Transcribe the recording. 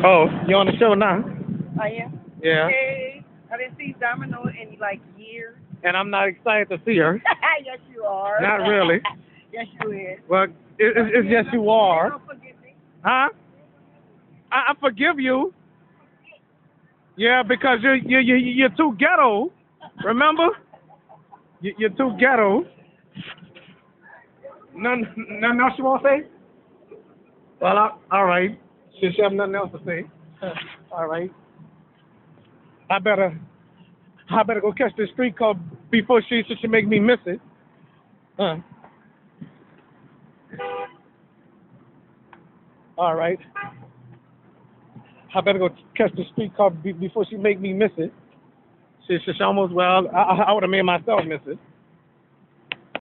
Oh, you on the show now? I am. Yeah. Hey, I didn't see Domino in like years. And I'm not excited to see her. Yes, you are. Not really. Yes, you is. Well, it's yes, you are. Don't forget me. Huh? I forgive you. Yeah, because you're too ghetto. Remember? You're too ghetto. Nothing else you want to say? Well, all right. Since you have nothing else to say, all right. I better go catch this street car before she make me miss it. All right. I better go catch the street car before she make me miss it. She almost, well, I would have made myself miss it.